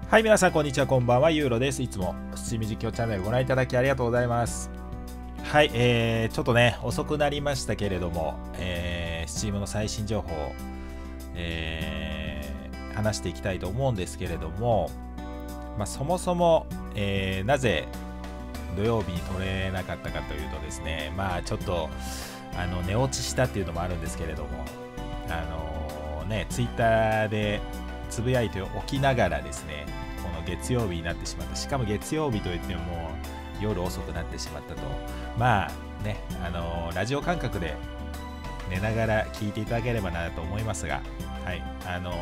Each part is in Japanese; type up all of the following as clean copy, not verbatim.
はい、皆さんこんにちは、こんばんは、ユーロです。いつもスチーム実況チャンネルご覧いただきありがとうございます。はい、ちょっとね、遅くなりましたけれども、スチームの最新情報を、話していきたいと思うんですけれども、そもそも、なぜ土曜日に撮れなかったかというとですね、ちょっと寝落ちしたっていうのもあるんですけれども、ツイッターでつぶやいておきながらですね、この月曜日になってしまった。しかも月曜日といっても夜遅くなってしまったと。ラジオ感覚で寝ながら聞いていただければなと思いますが、はい、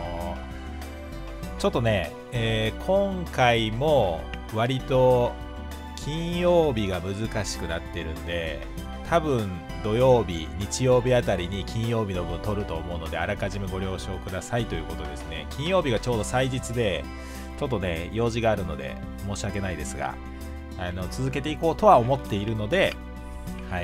ちょっとね、今回も割と金曜日が難しくなってるんで、多分土曜日、日曜日あたりに金曜日の分取ると思うので、あらかじめご了承くださいということですね。金曜日がちょうど祭日で、ちょっとね、用事があるので申し訳ないですが、続けていこうとは思っているので、はい、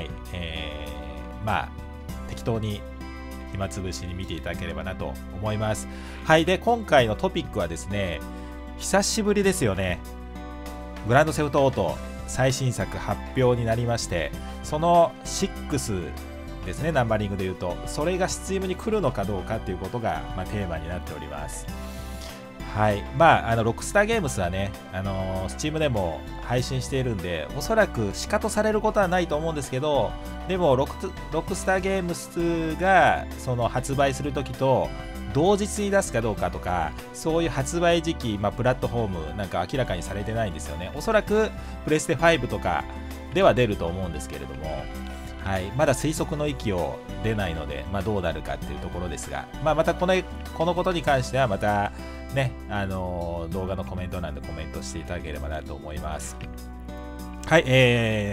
適当に暇つぶしに見ていただければなと思います。はい、で、今回のトピックはですね、久しぶりですよね。グランドセフトオート最新作発表になりまして、その6ですね、ナンバリングでいうと、それがスチームに来るのかどうかということが、テーマになっております。はい、ロックスターゲームスはね、スチームでも配信しているんで、おそらくシカトされることはないと思うんですけど、でもロックスターゲームスがその発売するときと同日に出すかどうかとか、そういう発売時期、プラットフォームなんか明らかにされてないんですよね。おそらくプレステ5とかでは出ると思うんですけれども、はい、まだ推測の域を出ないので、どうなるかっていうところですが、またこのことに関してはまたね、動画のコメント欄でコメントしていただければなと思います。はい、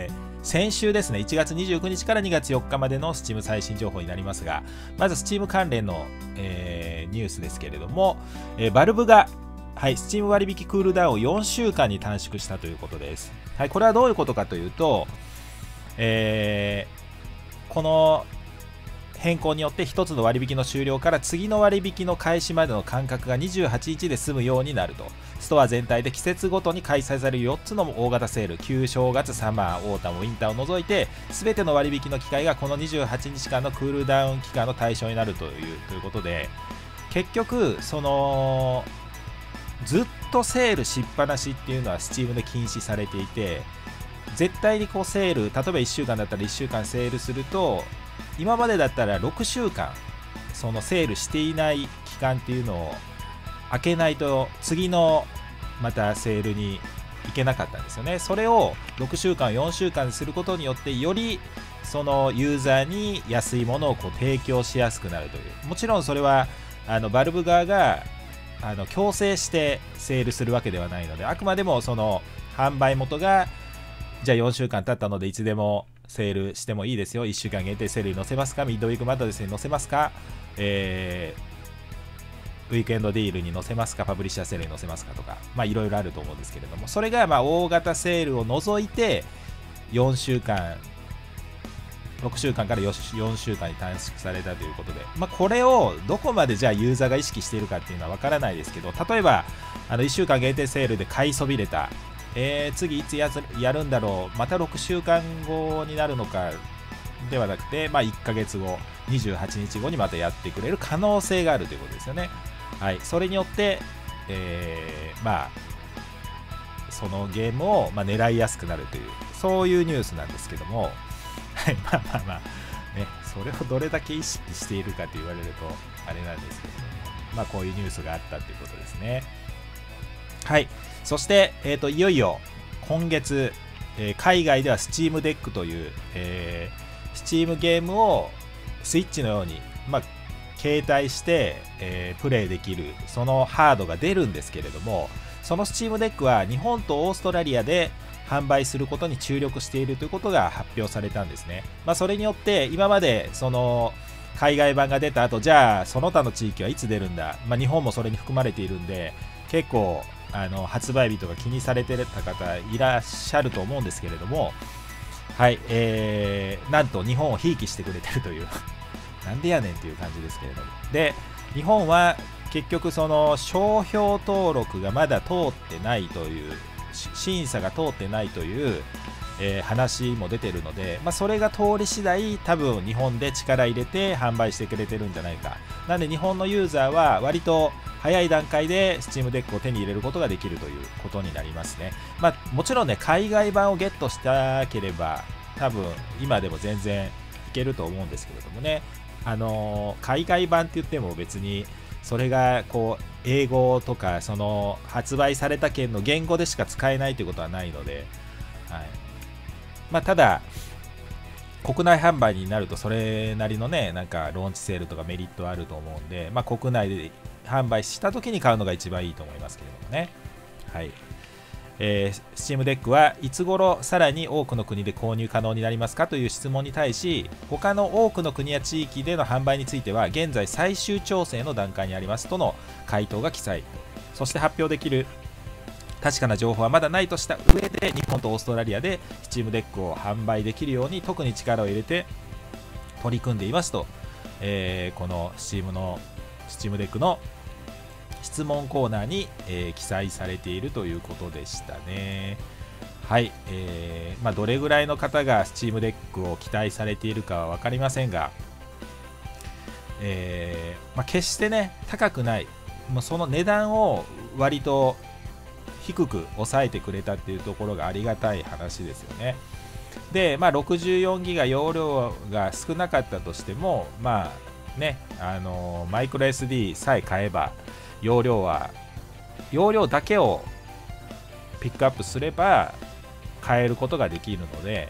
先週ですね、1月29日から2月4日までの Steam 最新情報になりますが、まず Steam 関連の、ニュースですけれども、バルブが、はい、Steam 割引クールダウンを4週間に短縮したということです。はい、これはどういうことかというと、この変更によって1つの割引の終了から次の割引の開始までの間隔が28日で済むようになると。ストア全体で季節ごとに開催される4つの大型セール、旧正月、サマー、オータム、ウィンターを除いて全ての割引の機会がこの28日間のクールダウン期間の対象になるということで、結局そのずっとセールしっぱなしっていうのは Steam で禁止されていて、絶対にこうセール、例えば1週間だったら1週間セールすると、今までだったら6週間そのセールしていない期間っていうのを開けないと次のまたセールに行けなかったんですよね。それを6週間4週間にすることによって、よりそのユーザーに安いものをこう提供しやすくなるという。もちろんそれはバルブ側が強制してセールするわけではないので、あくまでもその販売元がじゃあ4週間経ったのでいつでもセールしてもいいですよ、1週間限定セールに載せますか、ミッドウィークマッドですね載せますか、ウィークエンドディールに載せますか、パブリッシャーセールに載せますかとか、いろいろあると思うんですけれども、それが大型セールを除いて4週間6週間から4週間に短縮されたということで、これをどこまでじゃあユーザーが意識しているかっていうのは分からないですけど、例えば1週間限定セールで買いそびれた、次いつやるんだろう、また6週間後になるのかではなくて、1ヶ月後、28日後にまたやってくれる可能性があるということですよね。はい、それによって、そのゲームを狙いやすくなるという、そういうニュースなんですけども、はい、ね、それをどれだけ意識しているかと言われるとあれなんですけど、こういうニュースがあったということですね。はい、そして、いよいよ今月、海外では Steam Deck という、Steam ゲームをスイッチのように、携帯して、プレイできるそのハードが出るんですけれども、その Steam Deck は日本とオーストラリアで販売することに注力しているということが発表されたんですね。それによって今までその海外版が出た後、じゃあその他の地域はいつ出るんだ、日本もそれに含まれているんで、結構発売日とか気にされてた方いらっしゃると思うんですけれども、はい、なんと日本をひいきしてくれてるというなんでやねんっていう感じですけれども、で日本は結局その商標登録がまだ通ってないという審査が通ってないという話も出てるので、それが通り次第多分日本で力入れて販売してくれてるんじゃないか。なんで日本のユーザーは割と早い段階で Steam Deck を手に入れることができるということになりますね。もちろんね、海外版をゲットしたければ多分今でも全然いけると思うんですけれどもね、海外版って言っても別にそれがこう英語とかその発売された県の言語でしか使えないということはないので、ただ国内販売になるとそれなりのね、なんかローンチセールとかメリットあると思うんで、国内で販売した時に買うのが一番いいと思いますけれどもね。はい。Steam Deck はいつ頃さらに多くの国で購入可能になりますかという質問に対し、他の多くの国や地域での販売については現在最終調整の段階にありますとの回答が記載。そして発表できる確かな情報はまだないとした上で、日本とオーストラリアで Steam Deck を販売できるように特に力を入れて取り組んでいますと、この Steam Deck の質問コーナーに、記載されているということでしたね。はい、どれぐらいの方が Steam Deck を期待されているかは分かりませんが、決してね高くない、その値段を割と低く抑えてくれたっていうところがありがたい話ですよね。で、64ギガ容量が少なかったとしても、マイクロ SD さえ買えば容量だけをピックアップすれば変えることができるので、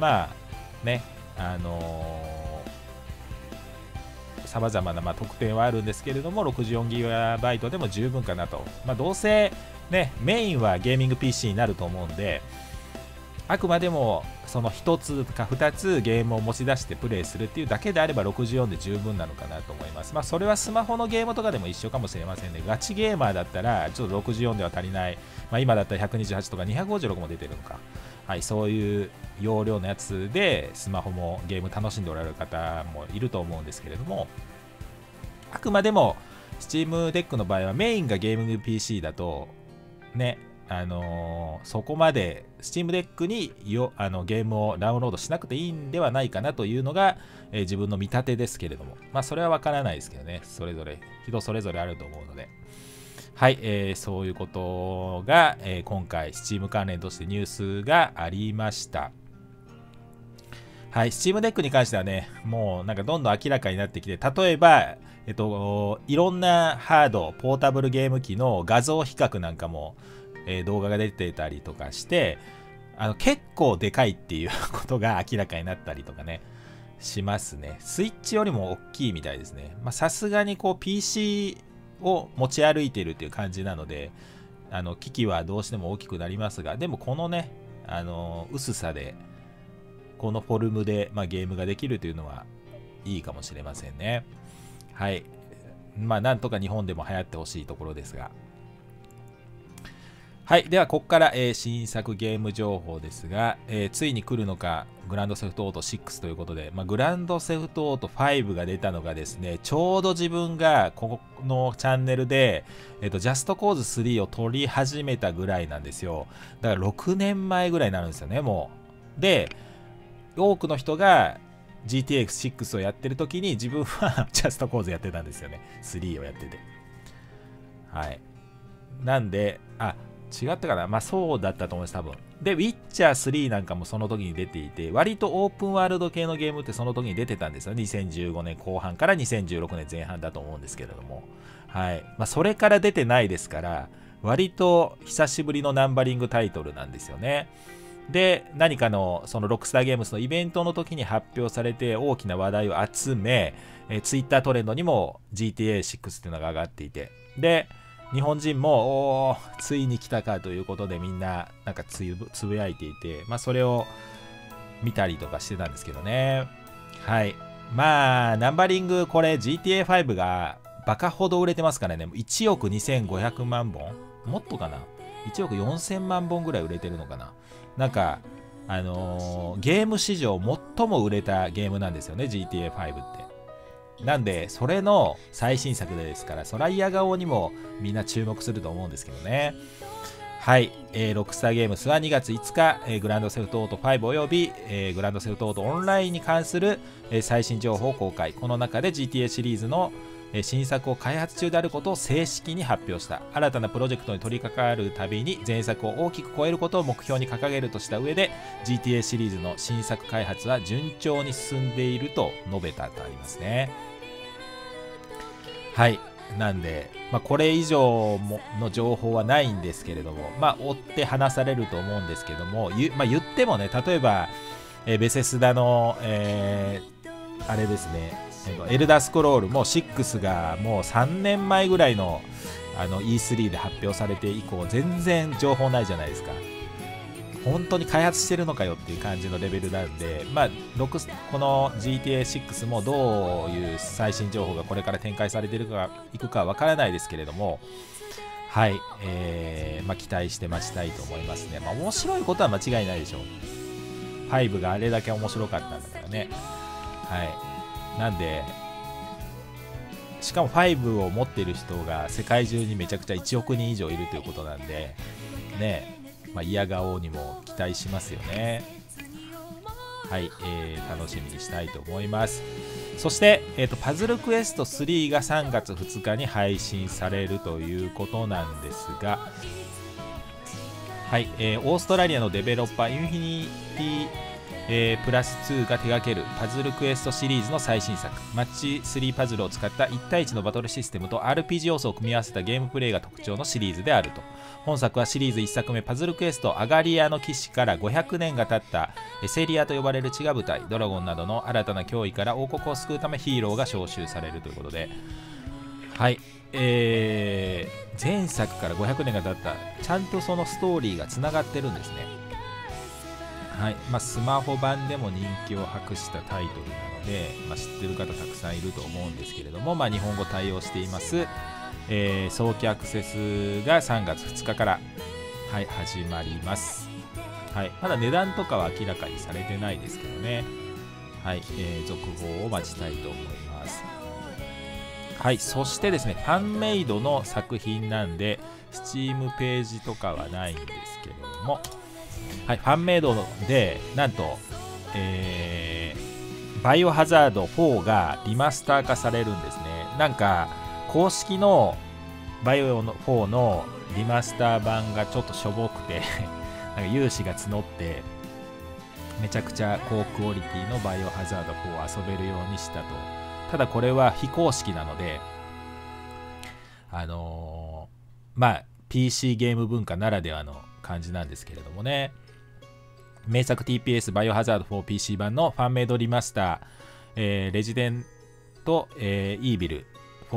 さまざまな特典はあるんですけれども、64GB でも十分かなと。どうせね、メインはゲーミング PC になると思うんで、あくまでもその1つか2つゲームを持ち出してプレイするっていうだけであれば64で十分なのかなと思います。それはスマホのゲームとかでも一緒かもしれませんね。ガチゲーマーだったらちょっと64では足りない、今だったら128とか256も出てるのか、そういう容量のやつでスマホもゲーム楽しんでおられる方もいると思うんですけれども、あくまでも Steam Deck の場合はメインがゲーミング PC だとね、そこまで Steam Deck にゲームをダウンロードしなくていいんではないかなというのが、自分の見立てですけれども、それは分からないですけどね、それぞれ人それぞれあると思うので、はい、そういうことが、今回 Steam 関連としてニュースがありました。はい、Steam Deck に関してはね、もうなんかどんどん明らかになってきて、例えばいろんなハード、ポータブルゲーム機の画像比較なんかも、動画が出てたりとかして、結構でかいっていうことが明らかになったりとかね、しますね。スイッチよりも大きいみたいですね。さすがにこう PC を持ち歩いてるっていう感じなので、機器はどうしても大きくなりますが、でもこのね、薄さで、このフォルムで、ゲームができるというのはいいかもしれませんね。はい。なんとか日本でも流行ってほしいところですが。はい。では、ここから、新作ゲーム情報ですが、ついに来るのか、グランドセフトオート6ということで、グランドセフトオート5が出たのがですね、ちょうど自分がこのチャンネルで、ジャストコーズ3を撮り始めたぐらいなんですよ。だから6年前ぐらいになるんですよね、もう。で、多くの人が GTX6 をやってる時に自分はジャストコーズやってたんですよね。3をやってて。はい。なんで、違ったかな、そうだったと思います、多分。で、ウィッチャー3なんかもその時に出ていて、割とオープンワールド系のゲームってその時に出てたんですよ。2015年後半から2016年前半だと思うんですけれども。はい。それから出てないですから、割と久しぶりのナンバリングタイトルなんですよね。で、何かのそのロックスターゲームズのイベントの時に発表されて大きな話題を集め、ツイッタートレンドにも GTA6 っていうのが上がっていて、で、日本人もついに来たかということでみんななんかつぶやいていて、それを見たりとかしてたんですけどね。はい。ナンバリングこれ GTA5 がバカほど売れてますからね。1億2500万本もっとかな、1億4000万本ぐらい売れてるのかな。なんかゲーム史上最も売れたゲームなんですよね、GTA5 って。 なんでそれの最新作でですから、そら嫌顔にもみんな注目すると思うんですけどね。はい、ロックスターゲームスは2月5日、グランドセフトオート5および、グランドセフトオートオンラインに関する、最新情報を公開。この中で GTA シリーズの新作を開発中であることを正式に発表した。新たなプロジェクトに取り掛かるたびに前作を大きく超えることを目標に掲げるとした上で、 GTA シリーズの新作開発は順調に進んでいると述べたとありますね。はい、なんで、これ以上の情報はないんですけれども、追って話されると思うんですけども、言ってもね、例えば、ベセスダの、あれですね、エルダースクロールも6がもう3年前ぐらいのE3 で発表されて以降、全然情報ないじゃないですか。本当に開発してるのかよっていう感じのレベルなんで、この GTA6 もどういう最新情報がこれから展開されていくかわからないですけれども、はい、期待して待ちたいと思いますね。面白いことは間違いないでしょう。5があれだけ面白かったんだからね。はい、なんで、しかも5を持っている人が世界中にめちゃくちゃ1億人以上いるということなんでね、嫌顔にも期待しますよね。はい、楽しみにしたいと思います。そして、パズルクエスト3が3月2日に配信されるということなんですが、はい、オーストラリアのデベロッパーインフィニティプラス2が手掛けるパズルクエストシリーズの最新作、マッチ3パズルを使った1対1のバトルシステムと RPG 要素を組み合わせたゲームプレイが特徴のシリーズであると。本作はシリーズ1作目パズルクエストアガリアの騎士から500年が経ったセリアと呼ばれる地が舞台。ドラゴンなどの新たな脅威から王国を救うためヒーローが招集されるということで、はい、前作から500年が経った、ちゃんとそのストーリーがつながってるんですね。はい、スマホ版でも人気を博したタイトルなので、知ってる方たくさんいると思うんですけれども、日本語対応しています。早期アクセスが3月2日から、はい、始まります。はい、まだ値段とかは明らかにされてないですけどね。はい、続報を待ちたいと思います。はい、そしてですね、ファンメイドの作品なんで Steam ページとかはないんですけれども、はい、ファンメイドでなんと、バイオハザード4がリマスター化されるんですね。なんか公式のバイオ4のリマスター版がちょっとしょぼくてなんか有志が募ってめちゃくちゃ高クオリティのバイオハザード4を遊べるようにしたと。ただこれは非公式なので、PC ゲーム文化ならではの感じなんですけれどもね。名作 TPS バイオハザード 4PC 版のファンメイドリマスター、レジデント、イービル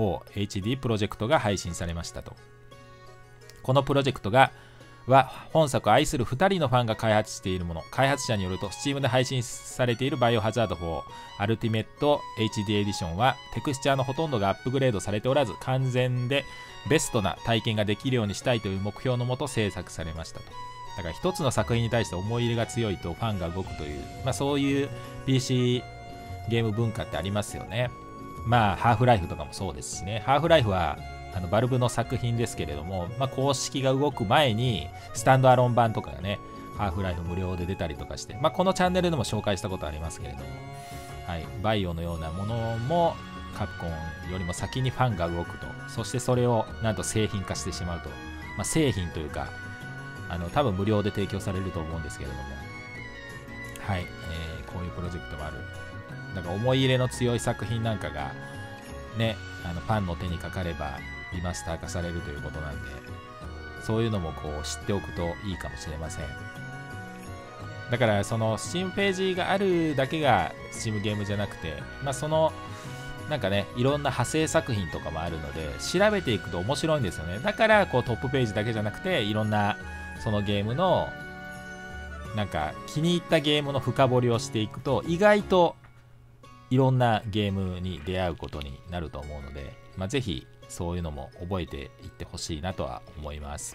4HD プロジェクトが配信されましたと。このプロジェクトは本作を愛する2人のファンが開発しているもの。開発者によると Steam で配信されているバイオハザード4アルティメット HD エディションはテクスチャーのほとんどがアップグレードされておらず、完全でベストな体験ができるようにしたいという目標のもと制作されましたと。だから一つの作品に対して思い入れが強いとファンが動くという、そういう PC ゲーム文化ってありますよね。ハーフライフとかもそうですしね。ハーフライフはバルブの作品ですけれども、公式が動く前にスタンドアローン版とかがね、ハーフライフ無料で出たりとかして、このチャンネルでも紹介したことありますけれども、はい、バイオのようなものもカプコンよりも先にファンが動くと。そしてそれをなんと製品化してしまうと。製品というか多分無料で提供されると思うんですけれども、はい、こういうプロジェクトがある。だから思い入れの強い作品なんかがね、ファンの手にかかればリマスター化されるということなんで、そういうのも知っておくといいかもしれません。だからその Steam ページがあるだけが Steam ゲームじゃなくて、そのなんかね、いろんな派生作品とかもあるので調べていくと面白いんですよね。だからトップページだけじゃなくて、いろんなそのゲームのなんか気に入ったゲームの深掘りをしていくと、意外といろんなゲームに出会うことになると思うので、ぜひそういうのも覚えていってほしいなとは思います。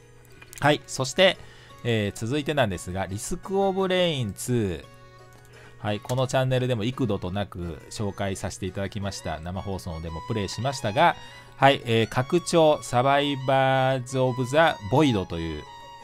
はい、そして、続いてなんですが、リスクオブレイン2、 はい、このチャンネルでも幾度となく紹介させていただきました。生放送でもプレイしましたが、はい、拡張サバイバーズ・オブ・ザ・ボイドという、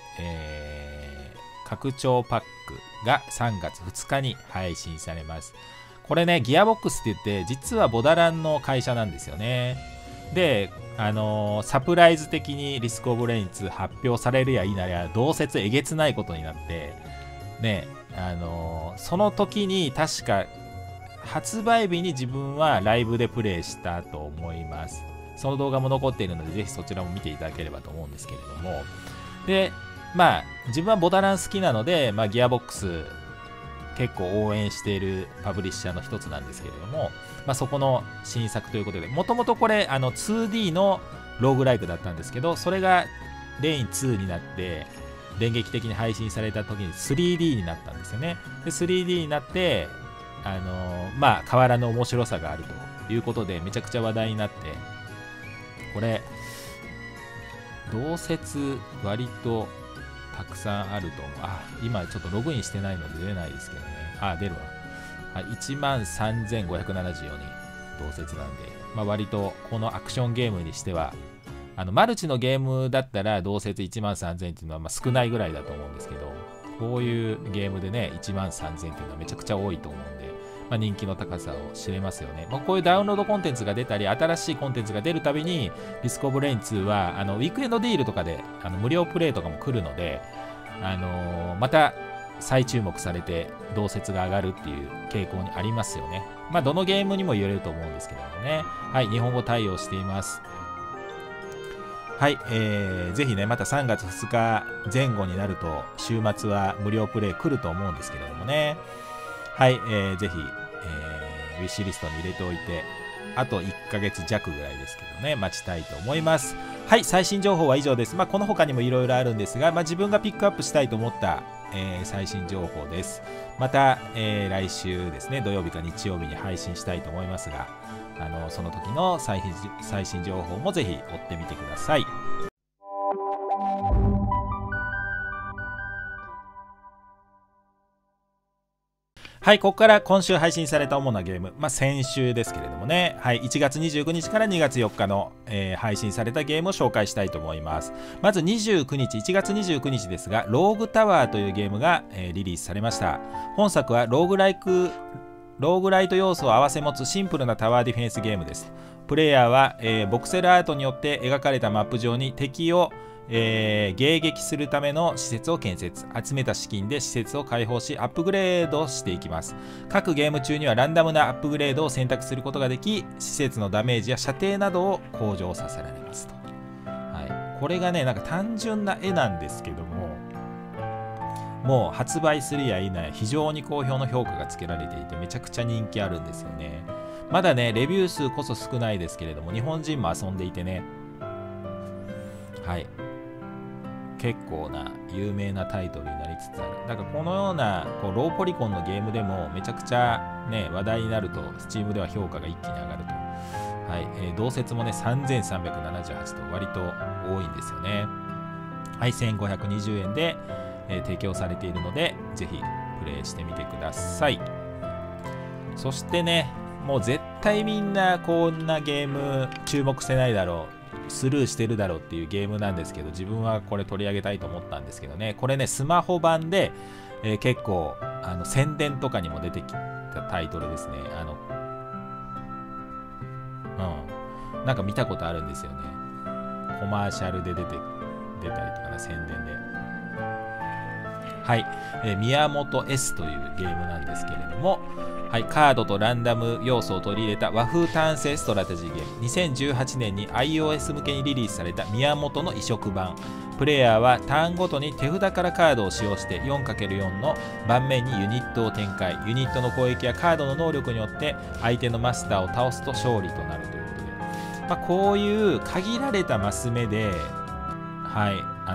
拡張パックが3月2日に配信されます。これね、ギアボックスって言って、実はボダランの会社なんですよね。で、サプライズ的にリスク・オブ・レイン2発表されるや否や、同説えげつないことになって、ね、その時に確か発売日に自分はライブでプレイしたと思います。その動画も残っているので、ぜひそちらも見ていただければと思うんですけれども。で、まあ、自分はボダラン好きなので、まあ、ギアボックス結構応援しているパブリッシャーの一つなんですけれども、まあ、そこの新作ということで、もともとこれ2D のローグライクだったんですけど、それがレイン2になって電撃的に配信された時に 3D になったんですよね。で 3D になってまあ変わらぬ面白さがあるということでめちゃくちゃ話題になって、これ同説割とたくさんあると思う。今ちょっとログインしてないので出ないですけどね。出るわ。13,574人同説なんで、まあ、割とこのアクションゲームにしてはマルチのゲームだったら同説13,000っていうのはまあ少ないぐらいだと思うんですけど、こういうゲームでね13,000っていうのはめちゃくちゃ多いと思うんで、まあ、人気の高さを知れますよね。まあ、こういうダウンロードコンテンツが出たり新しいコンテンツが出るたびにリスクオブレイン2はウィークエンドディールとかで無料プレイとかも来るので、また再注目されて同説が上がるっていう傾向にありますよね。まあどのゲームにも言えると思うんですけどもね。はい、日本語対応しています。はい、ぜひね、また3月2日前後になると週末は無料プレイ来ると思うんですけれどもね。はい、ぜひ、ウィッシュリストに入れておいて、あと1ヶ月弱ぐらいですけどね、待ちたいと思います。はい、最新情報は以上です。まあ、この他にもいろいろあるんですが、まあ、自分がピックアップしたいと思った、最新情報です。また、来週ですね、土曜日か日曜日に配信したいと思いますが、その時の最新情報もぜひ追ってみてください。はい、ここから今週配信された主なゲーム、まあ、先週ですけれどもね、はい、1月29日から2月4日の、配信されたゲームを紹介したいと思います。まず29日、1月29日ですが、ローグタワーというゲームが、リリースされました。本作はローグライト要素を併せ持つシンプルなタワーディフェンスゲームです。プレイヤーは、ボクセルアートによって描かれたマップ上に敵を迎撃するための施設を建設、集めた資金で施設を開放しアップグレードしていきます。各ゲーム中にはランダムなアップグレードを選択することができ、施設のダメージや射程などを向上させられますと。はい、これがね、なんか単純な絵なんですけども、もう発売するや否や非常に好評の評価がつけられていてめちゃくちゃ人気あるんですよね。まだねレビュー数こそ少ないですけれども日本人も遊んでいてね、はい、結構な有名なタイトルになりつつある。だからこのようなローポリコンのゲームでもめちゃくちゃね話題になると Steam では評価が一気に上がると。はい、同説もね3378と割と多いんですよね。はい、1520円で、提供されているのでぜひプレイしてみてください。そしてね、もう絶対みんなこんなゲーム注目してないだろう、スルーしてるだろうっていうゲームなんですけど、自分はこれ取り上げたいと思ったんですけどね、これねスマホ版で、結構宣伝とかにも出てきたタイトルですね。なんか見たことあるんですよね。コマーシャルで出たりとかな、宣伝で。はい、宮本 S というゲームなんですけれども、はい、カードとランダム要素を取り入れた和風単性ストラテジーゲーム。2018年に iOS 向けにリリースされた宮本の移植版。プレイヤーはターンごとに手札からカードを使用して 4×4 の盤面にユニットを展開。ユニットの攻撃やカードの能力によって相手のマスターを倒すと勝利となるということで、こういう限られたマス目で、はい、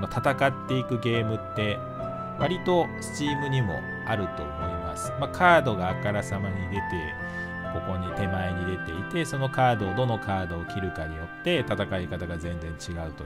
戦っていくゲームって割と Steam にもあると思います。カードがあからさまに出て、ここに手前に出ていて、そのカードをどのカードを切るかによって戦い方が全然違うという、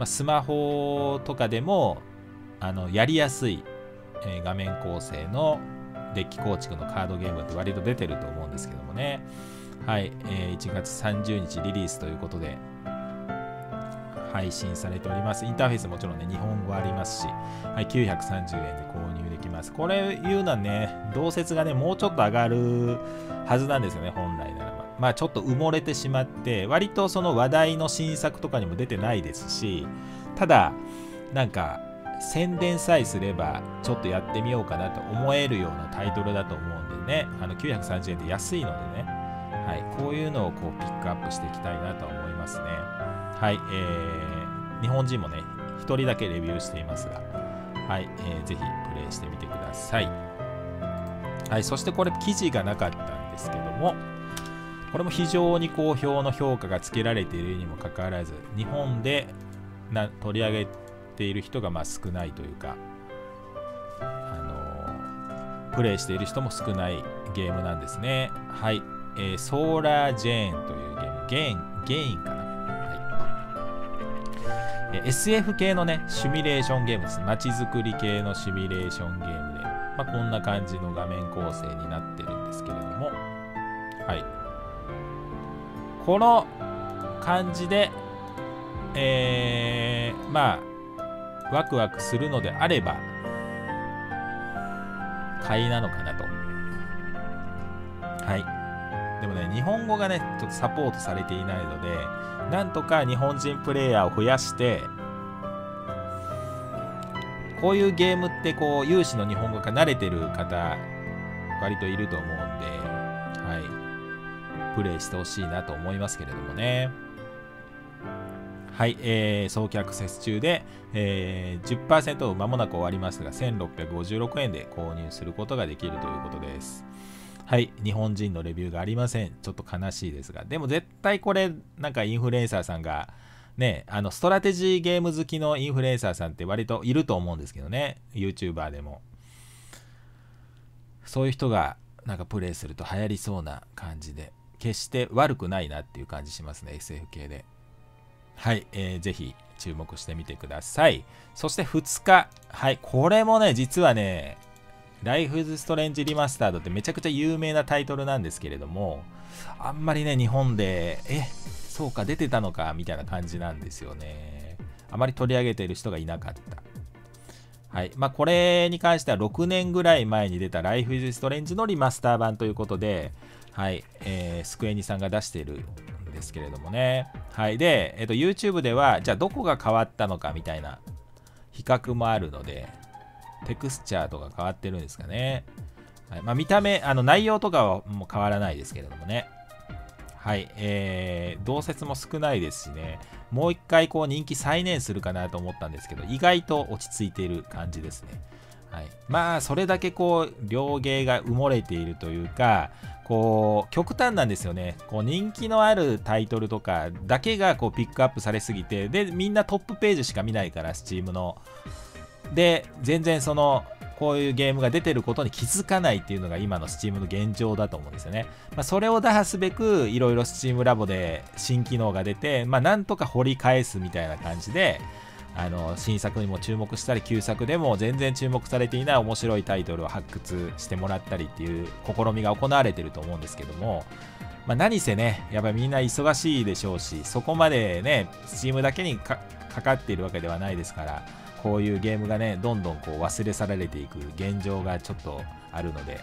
スマホとかでもやりやすい、画面構成のデッキ構築のカードゲームって割と出てると思うんですけどもね。はい、1月30日リリースということで配信されております。インターフェースもちろんね、日本語ありますし、はい、930円で購入できます。これいうのはね、同説がね、もうちょっと上がるはずなんですよね、本来ならば。まあちょっと埋もれてしまって、割とその話題の新作とかにも出てないですし、ただ、なんか、宣伝さえすれば、ちょっとやってみようかなと思えるようなタイトルだと思うんでね、930円で安いのでね、はい、こういうのをこうピックアップしていきたいなと思いますね。はい、日本人もね、1人だけレビューしていますが、はい、ぜひプレイしてみてください。はい、そしてこれ記事がなかったんですけども、これも非常に好評の評価がつけられているにもかかわらず、日本で取り上げている人がまあ少ないというか、プレイしている人も少ないゲームなんですね。はい、ソーラージェーンというゲーム、ゲインかな。SF 系のね、シミュレーションゲームです。街づくり系のシミュレーションゲームで、まあ、こんな感じの画面構成になってるんですけれども、はい。この感じで、まあ、ワクワクするのであれば、買いなのかなと。はい。でもね、日本語がね、ちょっとサポートされていないので、なんとか日本人プレイヤーを増やして、こういうゲームってこう有志の日本語化慣れてる方割といると思うんで、はい、プレイしてほしいなと思いますけれどもね。はい、早期アクセス中で、10% 間もなく終わりますが、1656円で購入することができるということです。はい、日本人のレビューがありません。ちょっと悲しいですが、でも絶対これなんかインフルエンサーさんがね、ストラテジーゲーム好きのインフルエンサーさんって割といると思うんですけどね、 YouTuber でもそういう人がなんかプレイすると流行りそうな感じで、決して悪くないなっていう感じしますね、 SF 系で。はい、ぜひ注目してみてください。そして2日、はい、これもね実はね、ライフイズストレンジリマスタードってめちゃくちゃ有名なタイトルなんですけれども、あんまりね日本でそうか出てたのかみたいな感じなんですよね。あまり取り上げている人がいなかった。はい、まあこれに関しては6年ぐらい前に出たライフイズストレンジのリマスター版ということで、はい、スクエニさんが出しているんですけれどもね。はい、で、YouTube ではじゃあどこが変わったのかみたいな比較もあるので、テクスチャーとか変わってるんですかね。はい、まあ、見た目、内容とかはもう変わらないですけれどもね。はい、同説も少ないですしね、もう一回こう人気再燃するかなと思ったんですけど、意外と落ち着いている感じですね。はい、まあそれだけこう両芸が埋もれているというか、こう極端なんですよね。こう人気のあるタイトルとかだけがこうピックアップされすぎて、でみんなトップページしか見ないから、Steam ので全然そのこういうゲームが出てることに気づかないっていうのが今の Steam の現状だと思うんですよね。まあ、それを打破すべくいろいろ Steam ラボで新機能が出て、まあ、なんとか掘り返すみたいな感じで、新作にも注目したり、旧作でも全然注目されていない面白いタイトルを発掘してもらったりっていう試みが行われてると思うんですけども、まあ、何せねやっぱりみんな忙しいでしょうし、そこまでね Steam だけにかかっているわけではないですから、こういうゲームがねどんどんこう忘れ去られていく現状がちょっとあるので、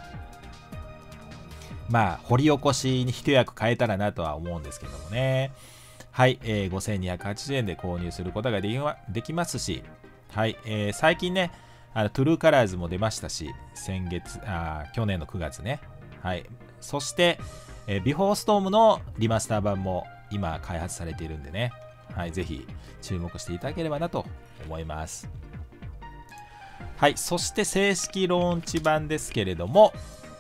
まあ掘り起こしに一役変えたらなとは思うんですけどもね。はい、5280円で購入することができますし、はい、最近ねトゥルーカラーズも出ましたし、去年の9月ね。はい、そしてビフォーストームのリマスター版も今開発されているんでね、はい、ぜひ注目していただければなと思います。はい、そして正式ローンチ版ですけれども、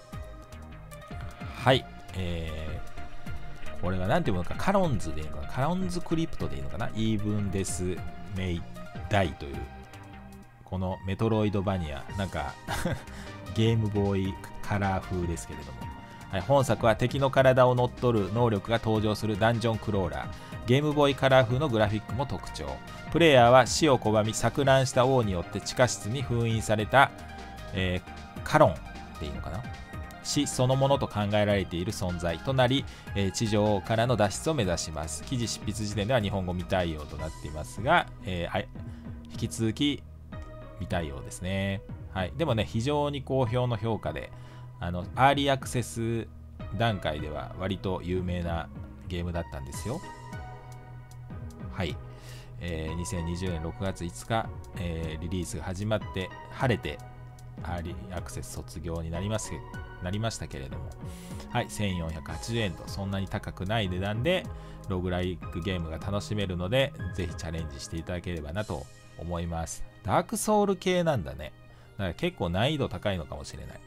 はい、これは何ていうのか、カロンズでいいのかな、カロンズクリプトでいいのかな、イーブンデスメイダイというこのメトロイドバニア、なんかゲームボーイカラー風ですけれども、はい、本作は敵の体を乗っ取る能力が登場するダンジョンクローラー、ゲームボーイカラー風のグラフィックも特徴。プレイヤーは死を拒み錯乱した王によって地下室に封印された、カロンっていいのかな、死そのものと考えられている存在となり、地上からの脱出を目指します。記事執筆時点では日本語未対応となっていますが、引き続き未対応ですね。はい、でもね、非常に好評の評価で、アーリーアクセス段階では割と有名なゲームだったんですよ。はい、2020年6月5日、リリースが始まって晴れてアーリーアクセス卒業になりましたけれども、はい、1480円とそんなに高くない値段でログライクゲームが楽しめるので、ぜひチャレンジしていただければなと思います。ダークソウル系なんだね。だから結構難易度高いのかもしれない。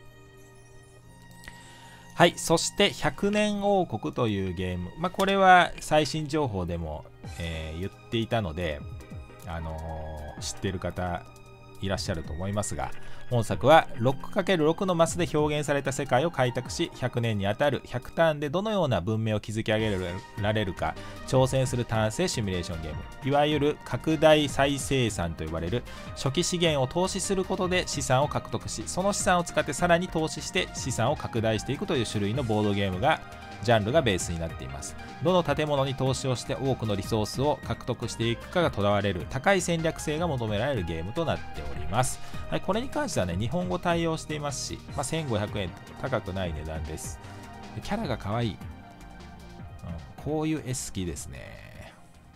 はい、そして100年王国というゲーム、これは最新情報でも、言っていたので、知っている方いらっしゃると思いますが、本作は 6×6 のマスで表現された世界を開拓し、100年にあたる100ターンでどのような文明を築き上げられるか挑戦する単性シミュレーションゲーム、いわゆる拡大再生産と呼ばれる初期資源を投資することで資産を獲得し、その資産を使ってさらに投資して資産を拡大していくという種類のボードゲームがジャンルがベースになっています。どの建物に投資をして多くのリソースを獲得していくかがとらわれる高い戦略性が求められるゲームとなっております。はい、これに関してはね、日本語対応していますし、1500円と高くない値段です。キャラが可愛い、こういう絵好きですね。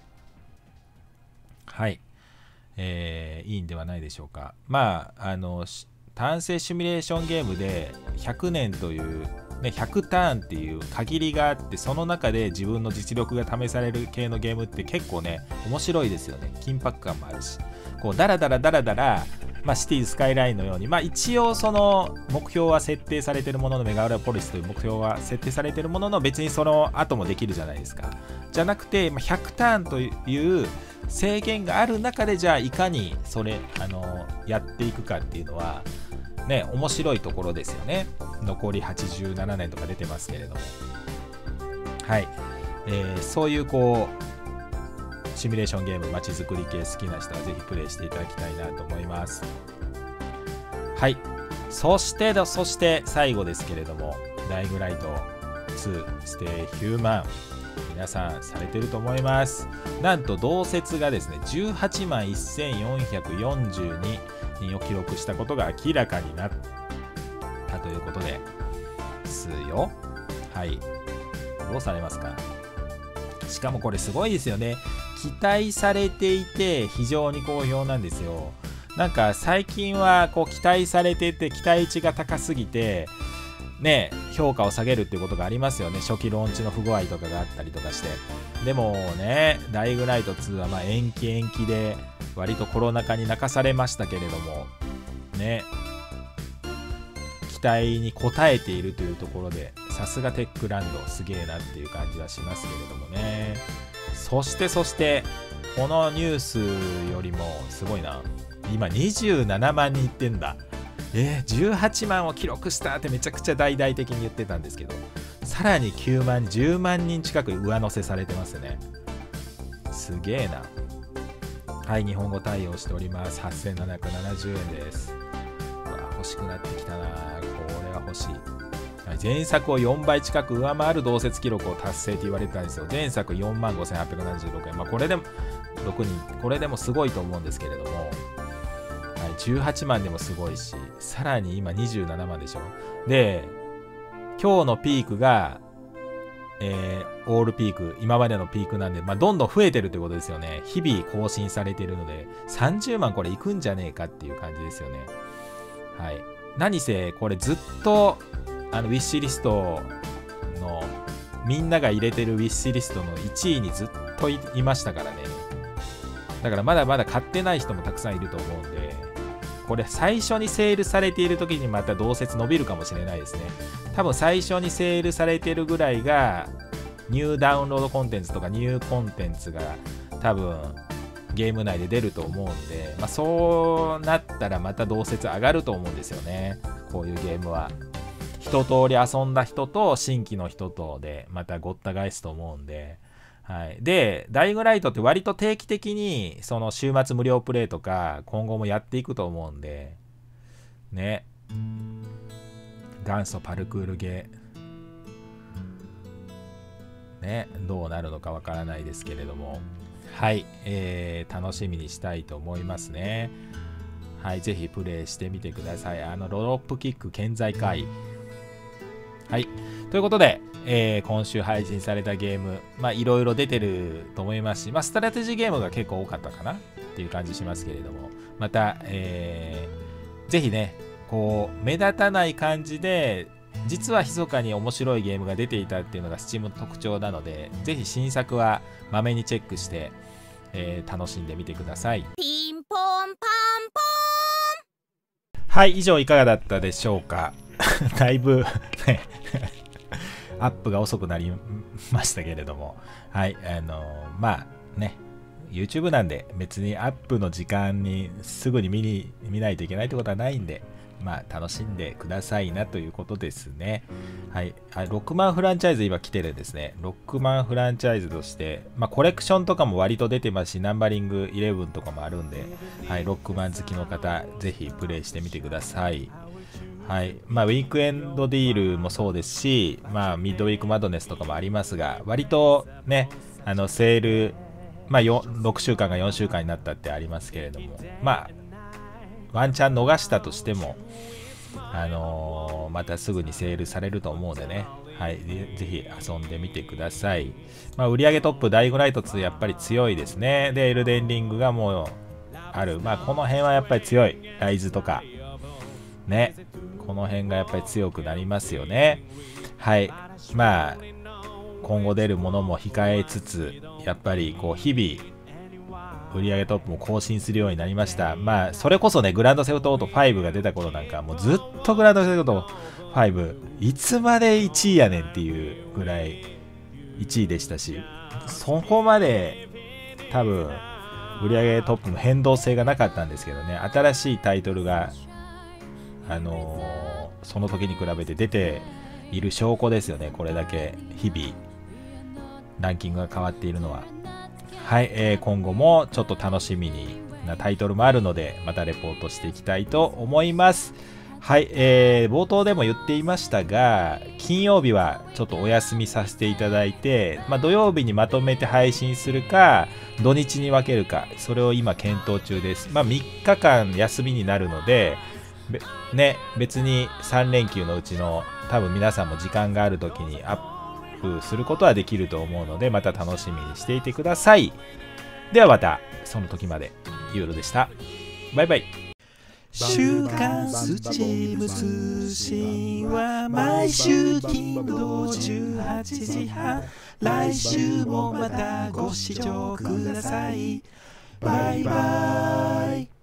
はい、いいんではないでしょうか。単性シミュレーションゲームで100年という100ターンっていう限りがあって、その中で自分の実力が試される系のゲームって結構ね、面白いですよね。緊迫感もあるし、こうダラダラシティスカイラインのように、一応その目標は設定されてるものの、メガウラポリスという目標は設定されてるものの、別にその後もできるじゃないですか。じゃなくて、100ターンという制限がある中で、じゃあいかにそれやっていくかっていうのはね、面白いところですよね。残り87年とか出てますけれども、はい、そういうシミュレーションゲーム、街づくり系好きな人はぜひプレイしていただきたいなと思います。はい、そして最後ですけれども、ダイグライト2ステイヒューマン、皆さんされてると思います。なんと同説がですね、18万1442人を記録したことが明らかになったということですよ。はい、どうされますか。しかもこれすごいですよね。期待されていて非常に好評なんですよ。なんか最近は期待されてて期待値が高すぎてね、評価を下げるっていうことがありますよね。初期ローンチの不具合とかがあったりとかして。でもね、ダイグライト2は延期で割とコロナ禍に泣かされましたけれどもね、期待に応えているというところで、さすがテックランドすげえなっていう感じはしますけれどもね。そしてこのニュースよりもすごいな、今27万人いってんだ。18万を記録したってめちゃくちゃ大々的に言ってたんですけど、さらに9万10万人近く上乗せされてますね。すげえな。はい、日本語対応しております。8770円です。欲しくなってきたな。これは欲しい。はい、前作を4倍近く上回る同説記録を達成と言われてたんですよ。前作45,876円。これでも6人、これでもすごいと思うんですけれども、はい、18万でもすごいし、さらに今27万でしょ。で、今日のピークが、オールピーク、今までのピークなんで、どんどん増えてるということですよね。日々更新されているので、30万これいくんじゃねえかっていう感じですよね。はい。何せ、これずっと、ウィッシュリストの、みんなが入れてるウィッシュリストの1位にずっと いましたからね。だからまだまだ買ってない人もたくさんいると思うんで、これ最初にセールされている時にまた同説伸びるかもしれないですね。多分最初にセールされてるぐらいがニューダウンロードコンテンツとかニューコンテンツが多分ゲーム内で出ると思うんで、そうなったらまた同説上がると思うんですよね。こういうゲームは一通り遊んだ人と新規の人とでまたごった返すと思うんで、はい、でダイグライトって割と定期的にその週末無料プレイとか今後もやっていくと思うんでね、 元祖パルクールゲーね、どうなるのかわからないですけれども、はい、楽しみにしたいと思いますね。はい、ぜひプレイしてみてください。ロロップキック健在かい。はい、ということで、今週配信されたゲーム、いろいろ出てると思いますし、ストラテジーゲームが結構多かったかなっていう感じしますけれども、また、ぜひね、こう、目立たない感じで、実は密かに面白いゲームが出ていたっていうのが Steam の特徴なので、ぜひ新作はまめにチェックして、楽しんでみてください。 ピンポンパンポン。 はい、以上いかがだったでしょうか。だいぶねアップが遅くなりましたけれども、はい、ね、YouTube なんで別にアップの時間にすぐに見ないといけないってことはないんで、楽しんでくださいなということですね。はい、ロックマンフランチャイズ今来てるんですね。ロックマンフランチャイズとして、コレクションとかも割と出てますし、ナンバリング11とかもあるんで、はい、ロックマン好きの方、ぜひプレイしてみてください。はい、ウィークエンドディールもそうですし、ミッドウィークマドネスとかもありますが、割とね、セール、6週間が4週間になったってありますけれども、ワンチャン逃したとしても、またすぐにセールされると思うんでね、はい、ぜひ遊んでみてください。売上トップ、ダイグライト2やっぱり強いですね。で、エルデンリングがもうある。この辺はやっぱり強い。ライズとか。ね。この辺がやっぱり強くなりますよね。はい。今後出るものも控えつつ、やっぱりこう日々、売上トップも更新するようになりました。それこそね、グランドセフトオート5が出た頃なんか、もうずっとグランドセフト5、いつまで1位やねんっていうぐらい1位でしたし、そこまで多分、売上トップの変動性がなかったんですけどね、新しいタイトルが、その時に比べて出ている証拠ですよね。これだけ日々、ランキングが変わっているのは。はい、今後もちょっと楽しみなタイトルもあるので、またレポートしていきたいと思います。はい、冒頭でも言っていましたが、金曜日はちょっとお休みさせていただいて、土曜日にまとめて配信するか、土日に分けるか、それを今検討中です。3日間休みになるので、別に3連休のうちの多分皆さんも時間がある時にアップすることはできると思うので、また楽しみにしていてください。ではまたその時まで。ユーロでした。バイバイ。週刊スチーム通信は毎週金土18時半。来週もまたご視聴ください。バイバイ。